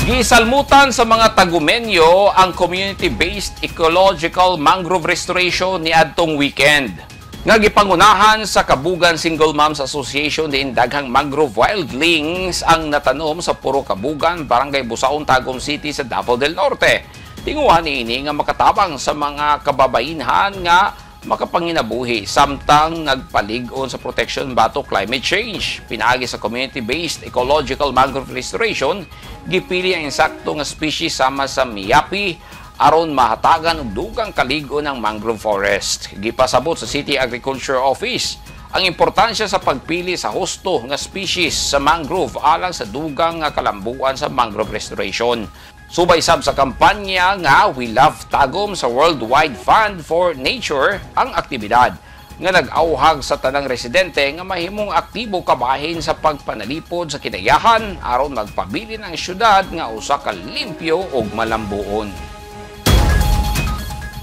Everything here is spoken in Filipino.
Gisalmutan sa mga Tagumenyo ang community-based ecological mangrove restoration ni adtong weekend. Nga gipangunahan sa Kabugan Single Moms Association diin daghang mangrove wildlings ang natanom sa Puro Kabugan, Barangay Busaon, Tagum City sa Davao del Norte. Tinguhan niini nga makatabang sa mga kababainhan nga makapanginabuhi samtang nagpalig-on sa protection batok climate change. Pinaagi sa community-based ecological mangrove restoration, gipili ang insakto nga species sama sa miyapi aron mahatagan og dugang kalig-on ng mangrove forest. Gipasabot sa City Agriculture Office ang importansya sa pagpili sa husto nga species sa mangrove alang sa dugang nga kalambuan sa mangrove restoration. Subay sab sa kampanya nga We Love Tagum sa Worldwide Fund for Nature ang aktibidad nga nag-auhag sa tanang residente nga mahimong aktibo kabahin sa pagpanalipod sa kinayahan aron magpabili ng syudad nga usa ka limpyo ug malambuon.